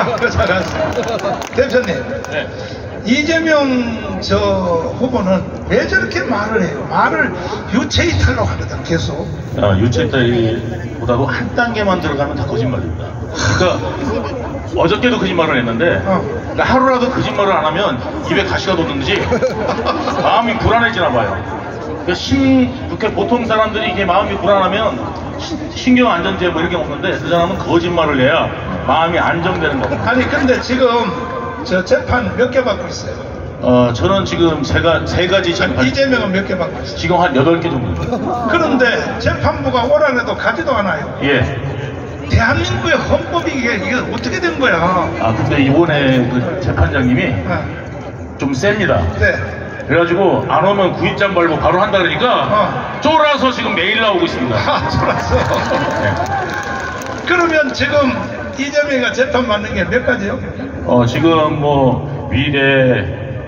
잘하셨습니다. 대표님. 네. 이재명 저 후보는 왜 저렇게 말을 해요? 말을 유체이탈로 하거든, 계속. 유체이탈보다도 한 단계만 들어가면 다 거짓말입니다. 그러니까 어저께도 거짓말을 했는데 그러니까 하루라도 거짓말을 안 하면 입에 가시가 돋는지 마음이 불안해지나 봐요. 그러니까 보통 사람들이 이게 마음이 불안하면 신경안정제 뭐 이렇게 먹는데 그 사람은 거짓말을 해야 마음이 안정되는 겁니다. 아니 근데 지금 저 재판 몇 개 받고 있어요? 저는 지금 세 가지 재판. 이재명은 몇 개 받고 있어요? 지금 한 8개 정도. 그런데 재판부가 오라 해도 가지도 않아요. 예. 대한민국의 헌법이 이게 어떻게 된 거야? 근데 이번에 그 재판장님이 좀 셉니다. 네. 그래가지고 안 오면 구입장 발부 바로 한다 그러니까 쫄아서 지금 매일 나오고 있습니다. 쫄았어. 네. 그러면 지금 이재명이가 재판 받는 게 몇 가지요? 지금 뭐 위례,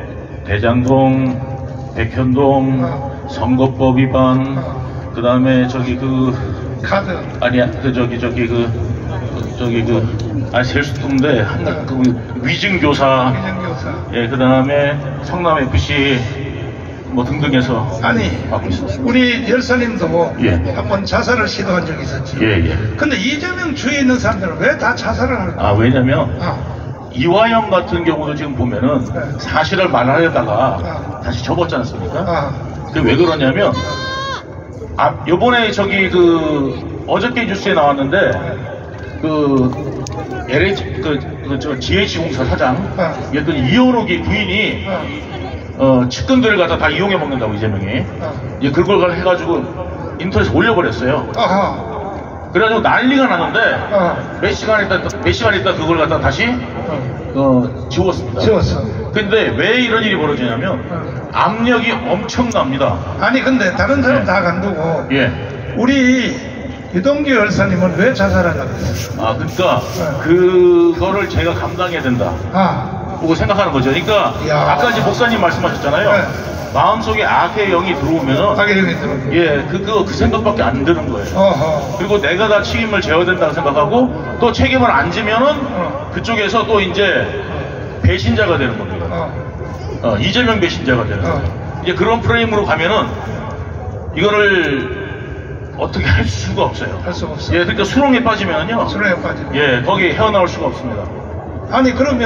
대장동, 백현동, 선거법 위반, 그 다음에 저기 카드. 아니야 셀 수도 없는데 위증교사. 예, 그 다음에 성남FC 뭐 등등해서 받고 있었습니다. 우리 열사님도 예. 한번 자살을 시도한 적이 있었지. 예. 근데 이재명 주위에 있는 사람들은 왜 다 자살을 할까? 왜냐면 이화영 같은 경우도 지금 보면은 사실을 말하려다가 다시 접었지 않습니까? 그게 왜 그러냐면 요번에 어저께 뉴스에 나왔는데 GH공사 사장 였던 이현욱이 부인이 측근들을 갖다 다 이용해 먹는다고 이재명이 그걸 해가지고 인터넷에 올려버렸어요. 그래가지고 난리가 났는데 몇 시간 있다 그걸 갖다 다시 지웠습니다. 근데 왜 이런 일이 벌어지냐면 압력이 엄청납니다. 아니 근데 다른 사람 다 간두고 우리 유동규 열사님은 왜 자살하려고 했어요? 그러니까 그거를 제가 감당해야 된다 보고 생각하는 거죠. 그러니까 아까 이제 목사님 말씀하셨잖아요. 마음속에 악의 영이 들어오면은 그 생각밖에 안 드는 거예요. 그리고 내가 다 책임을 져야 된다고 생각하고 또 책임을 안 지면은 그쪽에서 또 이제 배신자가 되는 겁니다. 이재명 배신자가 되는 거예요. 이제 그런 프레임으로 가면은 이거를 어떻게 할 수가 없어요. 할 수가 없어요. 그러니까 수렁에 빠지면요. 수렁에 빠지면 거기 헤어나올 수가 없습니다. 아니 그러면